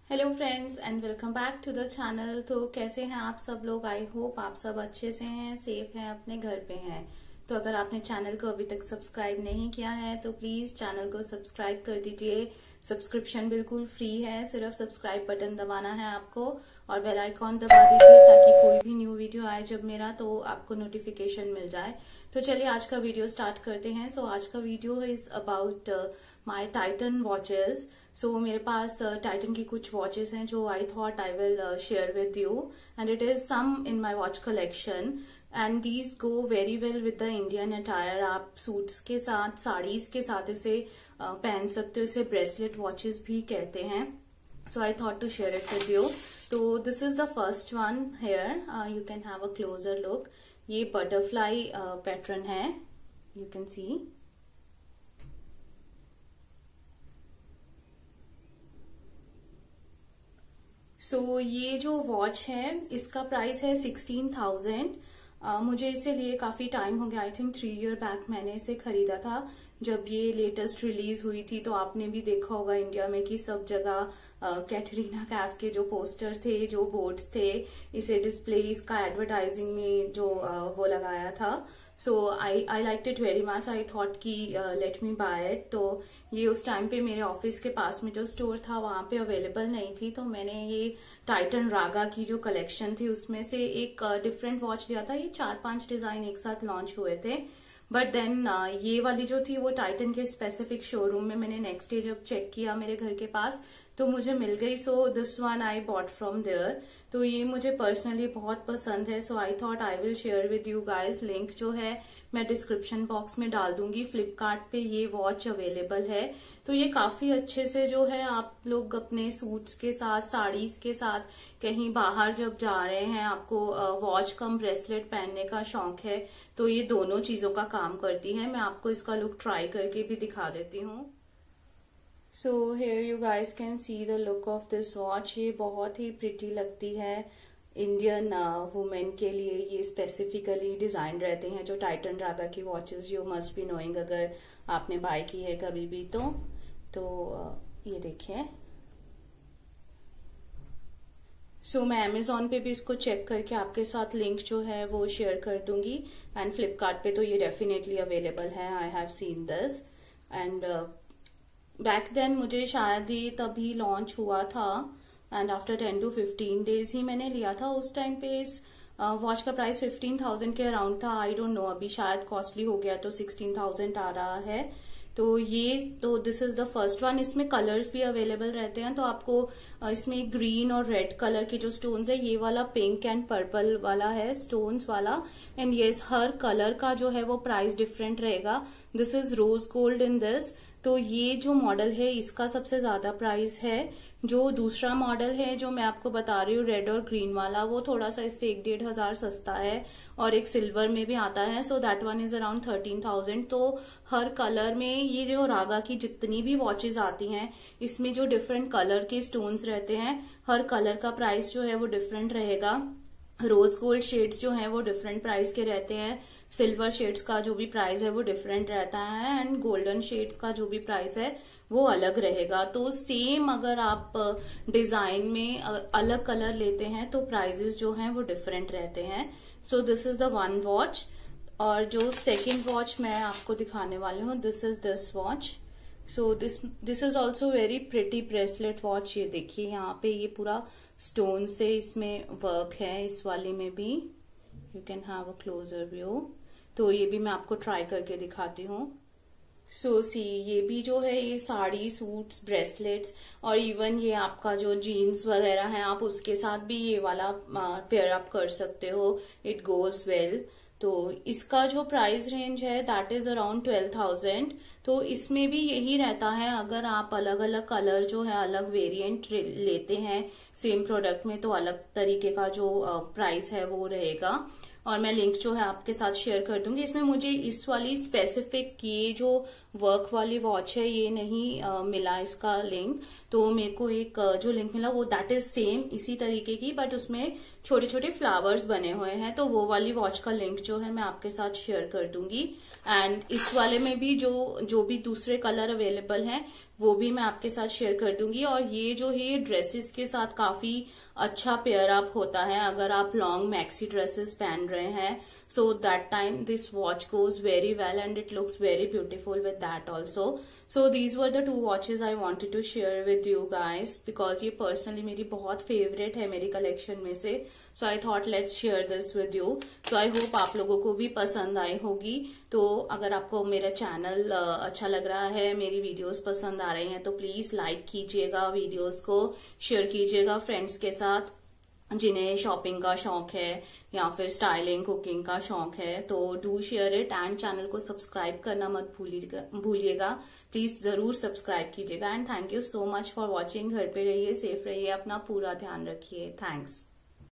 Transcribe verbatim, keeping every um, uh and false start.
Hello friends and welcome back to the channel. तो कैसे हैं आप सब लोग? आई होप आप सब अच्छे से हैं, सेफ हैं, अपने घर पे हैं। तो अगर आपने चैनल को अभी तक सब्सक्राइब नहीं किया है तो प्लीज चैनल को सब्सक्राइब कर दीजिए। सब्सक्रिप्शन बिल्कुल फ्री है, सिर्फ सब्सक्राइब बटन दबाना है आपको और बेल आइकॉन दबा दीजिए ताकि कोई भी न्यू वीडियो आए जब मेरा तो आपको नोटिफिकेशन मिल जाए। तो चलिए आज का वीडियो स्टार्ट करते हैं। सो so, आज का video is about my Titan watches. So मेरे पास टाइटन uh, की कुछ वॉचेस हैं जो I thought I will share with you and it is some in my watch collection and these go very well with the Indian attire. आप suits के साथ, साड़ीज के साथ इसे uh, पहन सकते हो। इसे ब्रेसलेट वॉचेस भी कहते हैं। So I thought to share it with you. तो this is the first one here, you can have a closer look. ये बटरफ्लाई पैटर्न है, you can see. So so, ये जो वॉच है इसका प्राइस है सिक्सटीन थाउजेंड। मुझे इसे लिए काफी टाइम हो गया, I think three year back मैंने इसे खरीदा था जब ये लेटेस्ट रिलीज हुई थी। तो आपने भी देखा होगा इंडिया में कि सब जगह कैटरीना कैफ के जो पोस्टर थे, जो बोर्ड्स थे, इसे डिस्प्ले, इसका एडवर्टाइजिंग में जो uh, वो लगाया था। So I I like it very much. I thought कि लेट मी बाय इट। तो ये उस टाइम पे मेरे ऑफिस के पास में जो स्टोर था वहां पे अवेलेबल नहीं थी, तो मैंने ये टाइटन रागा की जो कलेक्शन थी उसमें से एक डिफरेंट वॉच लिया था। ये चार पांच डिजाइन एक साथ लॉन्च हुए थे, बट देन uh, ये वाली जो थी वो टाइटन के स्पेसिफिक शोरूम में मैंने नेक्स्ट डे जब चेक किया मेरे घर के पास तो मुझे मिल गई। So this one I bought from there. तो ये मुझे पर्सनली बहुत पसंद है। So I thought I will share with you guys. Link जो है मैं डिस्क्रिप्शन बॉक्स में डाल दूंगी। फ्लिपकार्ट पे ये वॉच अवेलेबल है। तो ये काफी अच्छे से जो है आप लोग अपने सूट्स के साथ, साड़ीज के साथ कहीं बाहर जब जा रहे हैं, आपको वॉच कम ब्रेसलेट पहनने का शौक है तो ये दोनों चीजों का काम करती है। मैं आपको इसका लुक ट्राई करके भी दिखा देती हूँ। So here you guys can see the look of this watch. ये बहुत ही प्रिटी लगती है। इंडियन वुमेन uh, के लिए ये स्पेसिफिकली डिजाइन रहते हैं जो टाइटन रागा की watches you must be knowing अगर आपने बाय की है कभी भी तो तो uh, ये देखिए। सो so, मैं अमेजोन पे भी इसको चेक करके आपके साथ लिंक जो है वो शेयर कर दूंगी एंड फ्लिपकार्ट पे तो ये डेफिनेटली अवेलेबल है। I have seen this and back then मुझे शायद ये तभी लॉन्च हुआ था and after ten to fifteen days ही मैंने लिया था। उस टाइम पे इस वॉच uh, का प्राइस फिफ्टीन थाउजेंड के अराउंड था। आई डोंट नो, अभी शायद कॉस्टली हो गया तो सिक्सटीन थाउजेंड आ रहा है। तो ये तो this is the first one. इसमें कलर्स भी अवेलेबल रहते हैं। तो आपको uh, इसमें ग्रीन और रेड कलर के जो स्टोन्स है, ये वाला पिंक एंड पर्पल वाला है स्टोन्स वाला एंड येस हर कलर का जो है वो प्राइस डिफरेंट रहेगा। This is rose gold in this. तो ये जो मॉडल है इसका सबसे ज्यादा प्राइस है। जो दूसरा मॉडल है जो मैं आपको बता रही हूँ रेड और ग्रीन वाला, वो थोड़ा सा इससे एक डेढ़ हजार सस्ता है और एक सिल्वर में भी आता है। So that one is around thirteen thousand. तो हर कलर में ये जो रागा की जितनी भी वॉचेस आती हैं इसमें जो डिफरेंट कलर के स्टोन्स रहते हैं, हर कलर का प्राइस जो है वो डिफरेंट रहेगा। रोज गोल्ड शेड्स जो है वो डिफरेंट प्राइस के रहते हैं। सिल्वर शेड्स का जो भी प्राइस है वो डिफरेंट रहता है एंड गोल्डन शेड्स का जो भी प्राइस है वो अलग रहेगा। तो सेम अगर आप डिजाइन में अलग कलर लेते हैं तो प्राइजेस जो हैं वो डिफरेंट रहते हैं। So this is the one watch. और जो सेकेंड वॉच मैं आपको दिखाने वाली हूँ, this is this watch. So this this is also very pretty bracelet watch. ये देखिए यहाँ पे ये पूरा स्टोन से इसमें वर्क है। इस वाले में भी you can have a closer view. तो ये भी मैं आपको ट्राई करके दिखाती हूँ। सो सी ये भी जो है ये साड़ी, सूट्स, ब्रेसलेट्स और इवन ये आपका जो जीन्स वगैरह है आप उसके साथ भी ये वाला पेयर अप कर सकते हो। It goes well. तो इसका जो प्राइस रेंज है that is around twelve thousand. तो इसमें भी यही रहता है, अगर आप अलग अलग कलर जो है अलग वेरिएंट लेते हैं सेम प्रोडक्ट में तो अलग तरीके का जो प्राइस है वो रहेगा। और मैं लिंक जो है आपके साथ शेयर कर दूंगी। इसमें मुझे इस वाली स्पेसिफिक ये जो वर्क वाली वॉच है ये नहीं आ, मिला इसका लिंक। तो मेरे को एक जो लिंक मिला वो दैट इज सेम इसी तरीके की, बट उसमें छोटे छोटे फ्लावर्स बने हुए हैं। तो वो वाली वॉच का लिंक जो है मैं आपके साथ शेयर कर दूंगी। एंड इस वाले में भी जो जो भी दूसरे कलर अवेलेबल हैं वो भी मैं आपके साथ शेयर कर दूंगी। और ये जो है ड्रेसेस के साथ काफी अच्छा पेयर अप होता है अगर आप लॉन्ग मैक्सी ड्रेसेस पहन रहे हैं। So that time this watch goes very well and it looks very beautiful with that also. So these were the two watches I wanted to share with you guys, because ये personally मेरी बहुत favourite है मेरी collection में से। So I thought let's share this with you. So I hope आप लोगों को भी पसंद आई होगी। तो अगर आपको मेरा चैनल अच्छा लग रहा है, मेरी वीडियोस पसंद आ रही हैं, तो प्लीज लाइक कीजिएगा, वीडियोस को शेयर कीजिएगा फ्रेंड्स के साथ जिन्हें शॉपिंग का शौक है या फिर स्टाइलिंग कुकिंग का शौक है। तो do share it and channel को सब्सक्राइब करना मत भूलिएगा भूलिएगा प्लीज जरूर सब्सक्राइब कीजिएगा। And thank you so much for watching. घर पे रहिए, सेफ रहिए, अपना पूरा ध्यान रखिए। थैंक्स।